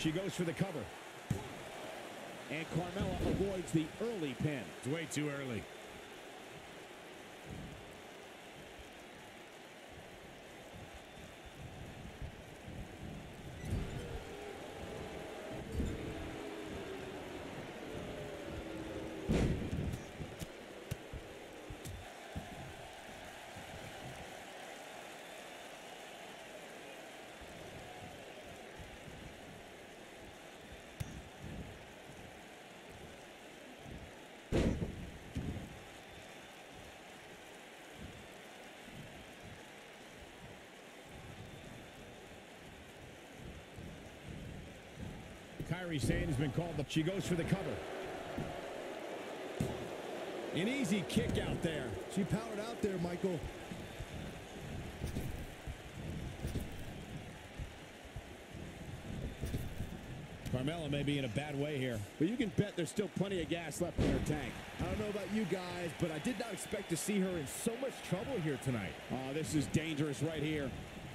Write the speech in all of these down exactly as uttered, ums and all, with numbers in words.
She goes for the cover. And Carmella avoids the early pin. It's way too early. Kairi Sane has been called. The, she goes for the cover. An easy kick out there. She powered out there, Michael. Carmella may be in a bad way here, but you can bet there's still plenty of gas left in her tank. I don't know about you guys, but I did not expect to see her in so much trouble here tonight. Oh, this is dangerous right here.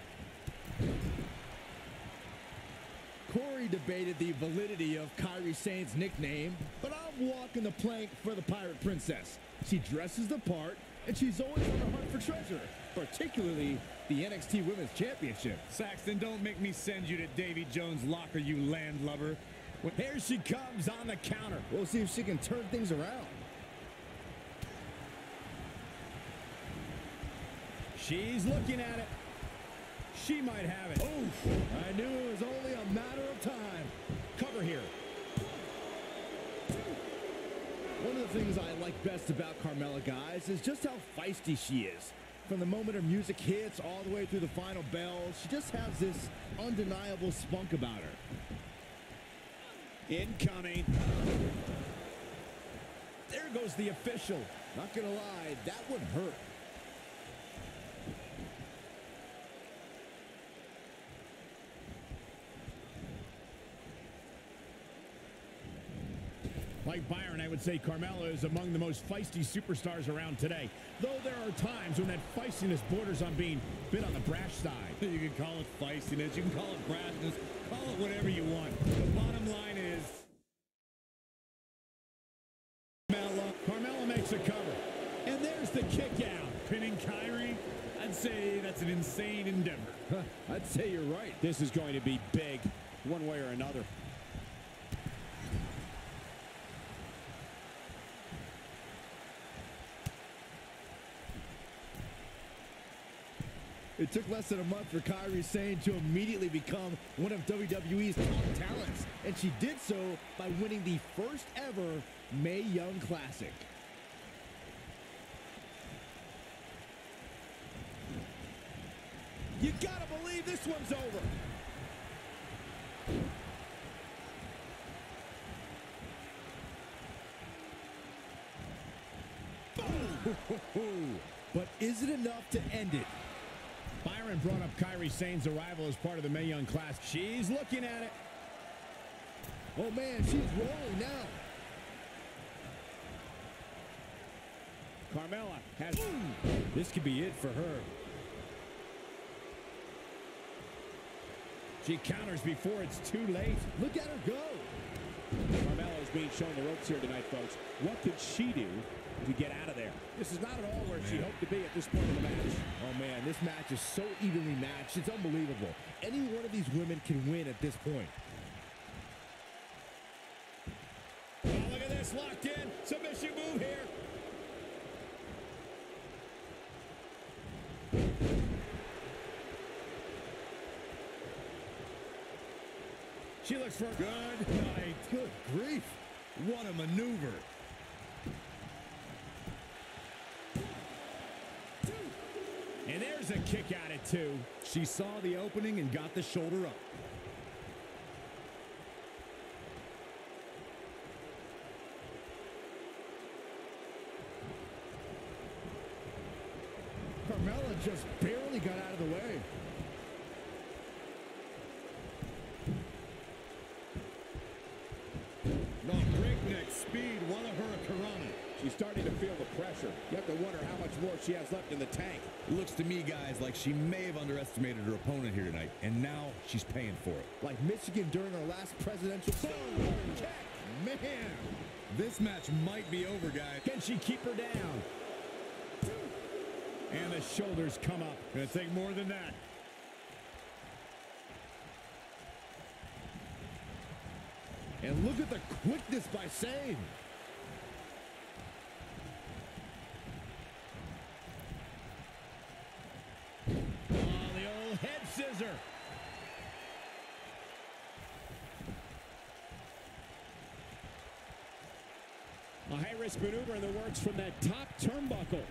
Corey debated the validity of Kairi Sane's nickname, but I'm walking the plank for the Pirate Princess. She dresses the part, and she's always on the hunt for treasure, particularly the N X T Women's Championship. Saxton, don't make me send you to Davy Jones' locker, you landlubber. Here she comes on the counter. We'll see if she can turn things around. She's looking at it. She might have it. Oh, I knew it was only a matter of time. Cover here. One of the things I like best about Carmella, guys, is just how feisty she is. From the moment her music hits all the way through the final bell, she just has this undeniable spunk about her. Incoming. There goes the official. Not gonna lie, that would hurt. Like Byron, I would say Carmella is among the most feisty superstars around today. Though there are times when that feistiness borders on being a bit on the brash side. You can call it feistiness, you can call it brashness, call it whatever you want. The bottom line is... Carmella, Carmella makes a cover. And there's the kick out. Pinning Kairi? I'd say that's an insane endeavor. I'd say you're right. This is going to be big, one way or another. It took less than a month for Kairi Sane to immediately become one of W W E's top talents, and she did so by winning the first ever Mae Young Classic. You gotta believe this one's over. Boom! But is it enough to end it? Byron brought up Kairi Sane's arrival as part of the Mae Young Class. She's looking at it. Oh, man, she's rolling now. Carmella has... This could be it for her. She counters before it's too late. Look at her go. Carmella is being shown the ropes here tonight, folks. What could she do to get out of there? This is not at all where she hoped to be at this point in the match. Oh, man, this match is so evenly matched. It's unbelievable. Any one of these women can win at this point. Oh, look at this. Locked in. Submission move here. She looks for a good night. Good grief. What a maneuver. And there's a kick at it, too. She saw the opening and got the shoulder up. Carmella just barely got out of the way. No, breakneck speed, one of her a Karana. She's starting to feel the pressure. You have to wonder how much more she has left in the tank. Looks to me, guys, like she may have underestimated her opponent here tonight, and now she's paying for it. Like Michigan during our last presidential. Boom! Check! Man! This match might be over, guys. Can she keep her down? And the shoulders come up. Gonna take more than that. And look at the quickness by Sane. Oh, the old head scissor. A high-risk maneuver in the works from that top turnbuckle.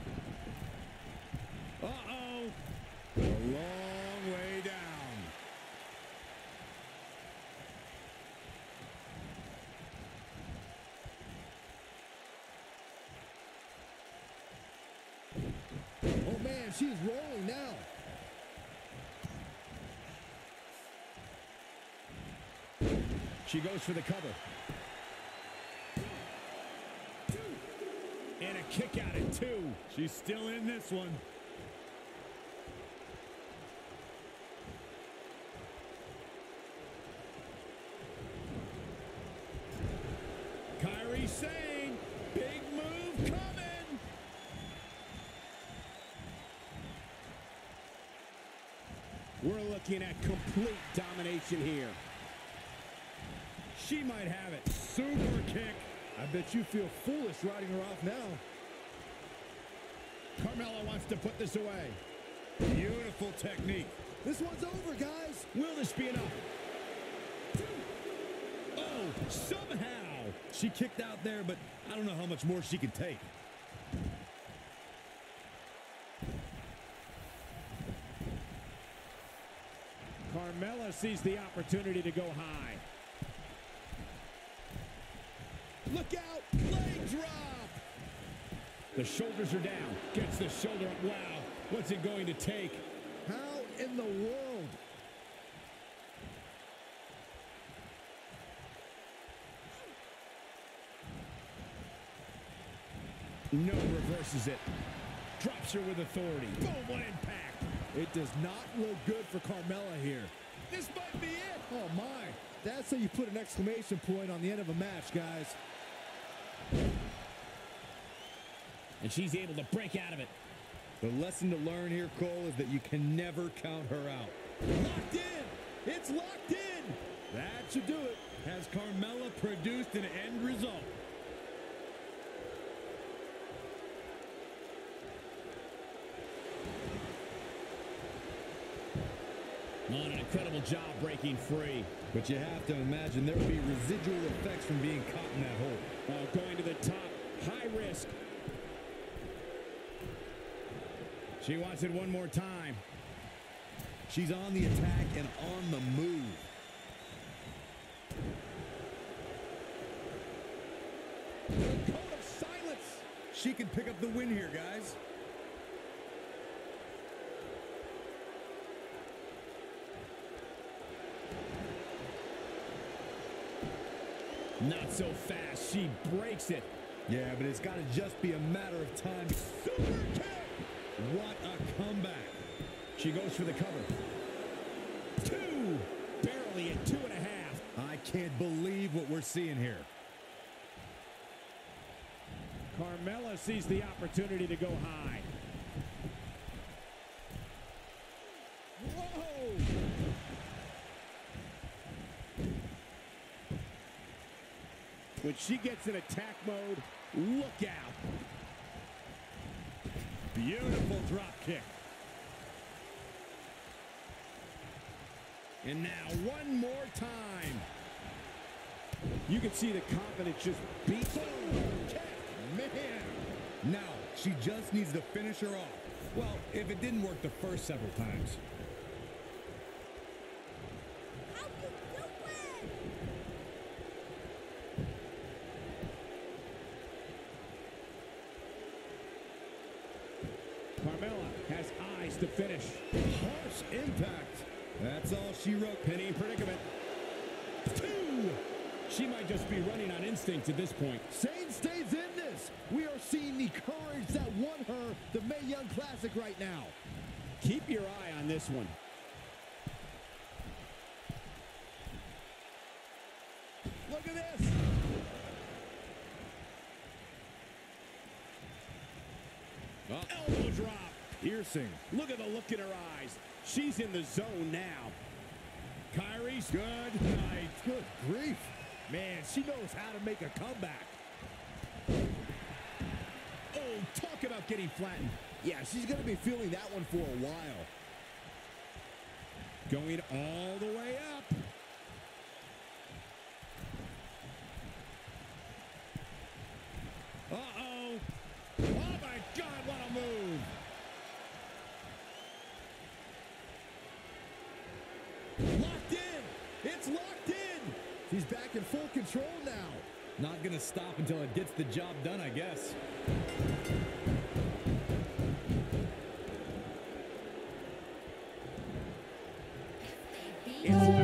Uh-oh. A long way down. Oh, man, she's rolling now. She goes for the cover. And a kick out at two. She's still in this one. Kairi Sane, big move coming. We're looking at complete domination here. She might have it. Super kick. I bet you feel foolish riding her off now. Carmella wants to put this away. Beautiful technique. This one's over, guys. Will this be enough? Oh, somehow. She kicked out there, but I don't know how much more she can take. Carmella sees the opportunity to go high. Look out. Leg drop. The shoulders are down. Gets the shoulder up. Wow. What's it going to take? How in the world? No, reverses it. Drops her with authority. Boom, what impact. It does not look good for Carmella here. This might be it. Oh, my. That's how you put an exclamation point on the end of a match, guys. And she's able to break out of it. The lesson to learn here, Cole, is that you can never count her out. Locked in. It's locked in. That should do it. Has Carmella produced an end result? On an incredible job breaking free. But you have to imagine there will be residual effects from being caught in that hole. Oh, going to the top. High risk. She wants it one more time. She's on the attack and on the move. The code of silence. She can pick up the win here, guys. Not so fast. She breaks it. Yeah, but it's got to just be a matter of time. Super kick. What a comeback. She goes for the cover. Two. Barely at two and a half. I can't believe what we're seeing here. Carmella sees the opportunity to go high. Whoa! When she gets in attack mode, look out. Beautiful drop kick. And now one more time. You can see the confidence just beat. Man. Now, she just needs to finish her off. Well, if it didn't work the first several times. How you doing? Carmella has eyes to finish. Harsh impact. That's all she wrote. Penny predicament. Two. She might just be running on instinct at this point. Sane stays in this. We are seeing the courage that won her the Mae Young Classic right now. Keep your eye on this one. at this. Oh, elbow drop. Piercing. Look at the look in her eyes. She's in the zone now. Kyrie's good night. Good grief. Man, she knows how to make a comeback. Oh, talk about getting flattened. Yeah, she's going to be feeling that one for a while. Going all the way up. Uh-oh. Oh, my God, what a move. Locked in. It's locked in. She's back in full control now. Not going to stop until it gets the job done, I guess. It's